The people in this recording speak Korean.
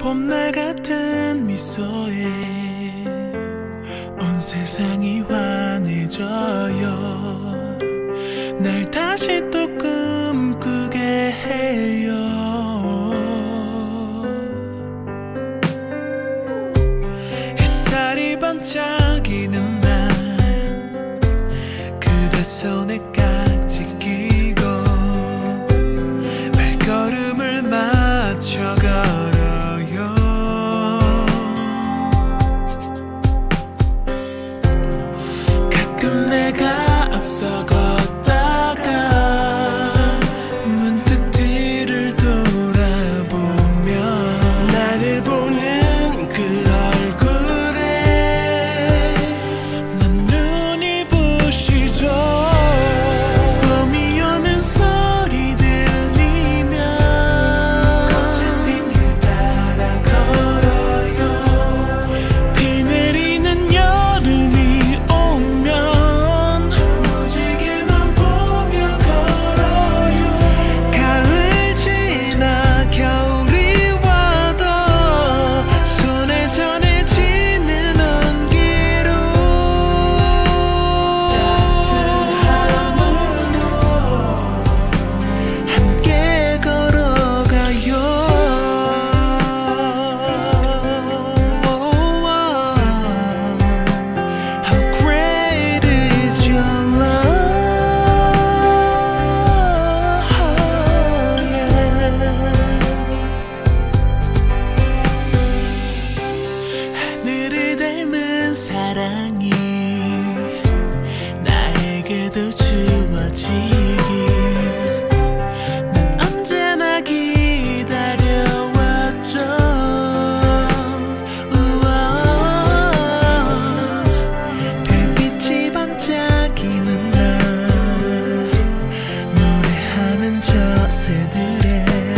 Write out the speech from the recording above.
봄날 같은 미소에 온 세상이 환해져요. 날 다시 또 꿈꾸게 해요. 햇살이 반짝이는 날 그대 손에 깍지 끼고 발걸음을 맞춰 걸어요. 가끔 내가 앞서 걷다가 문득 뒤를 돌아보면 나를 보는 그 얼굴에 난 눈이 부시죠. 봄이 오는 소리 들리면 거친 빈길 따라 걸어요. 비 내리는 여름이 오면 무지개만 보며 걸어요. 가을 지나 겨울이 와도 손에 전해지는 온기로 따스한 문으로 함께 걸어가요. How great is your love, 하늘을 닮은 사랑이 나에게도 주어지길 난 언제나 기다려왔죠. 우와. 별빛이 반짝이는 날 노래하는 저 새들의